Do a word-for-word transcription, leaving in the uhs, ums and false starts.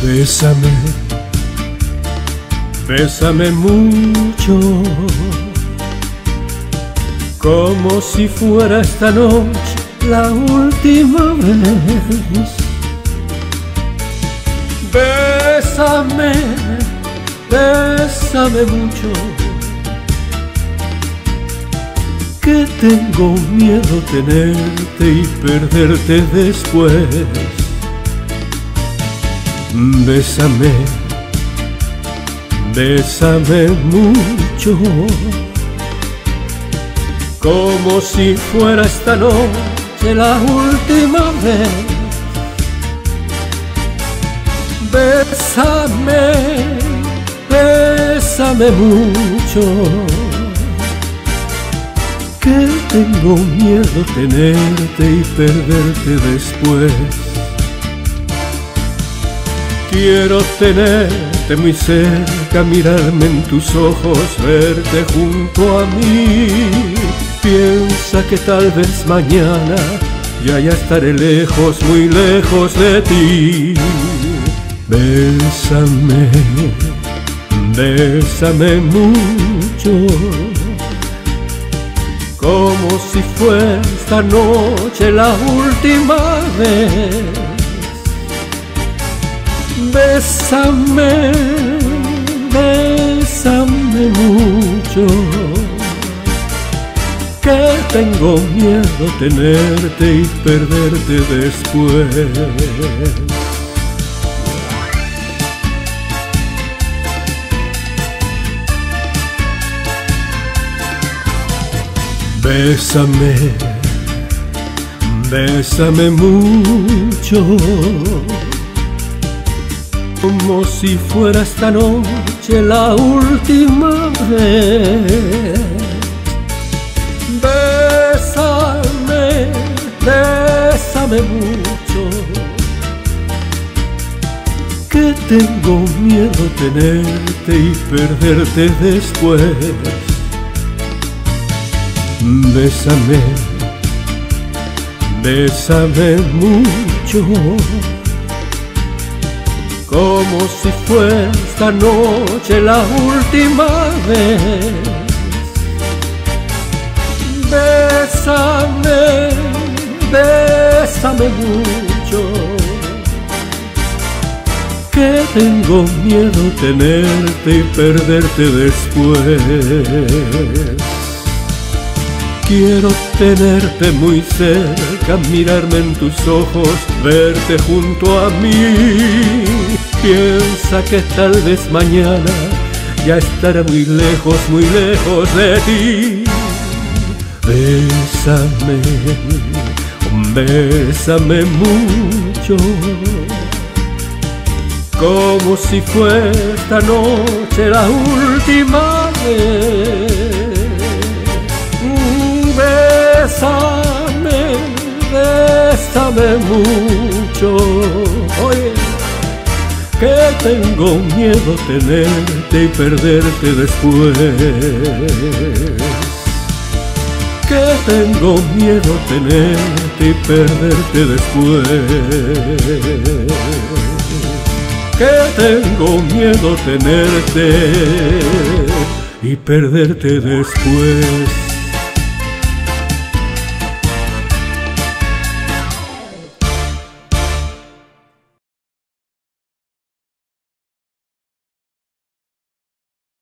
Bésame, bésame mucho, como si fuera esta noche la última vez. Bésame, bésame mucho, que tengo miedo tenerte y perderte después. Bésame, bésame mucho, como si fuera esta noche la última vez. Bésame, bésame mucho, que tengo miedo tenerte y perderte después. Quiero tenerte muy cerca, mirarme en tus ojos, verte junto a mí. Piensa que tal vez mañana ya ya estaré lejos, muy lejos de ti. Bésame, bésame mucho, como si fuera esta noche la última vez. Bésame, bésame mucho, que tengo miedo tenerte y perderte después. Bésame, bésame mucho, como si fuera esta noche la última vez. Bésame, bésame mucho, que tengo miedo tenerte y perderte después. Bésame, bésame mucho, como si fuera esta noche la última vez. Bésame, bésame mucho, que tengo miedo tenerte y perderte después. Quiero tenerte muy cerca, mirarme en tus ojos, verte junto a mí. Piensa que tal vez mañana ya estaré muy lejos, muy lejos de ti. Bésame, bésame mucho, como si fuera esta noche la última vez. Bésame, bésame mucho, oye, que tengo miedo tenerte y perderte después. Que tengo miedo tenerte y perderte después. Que tengo miedo tenerte y perderte después.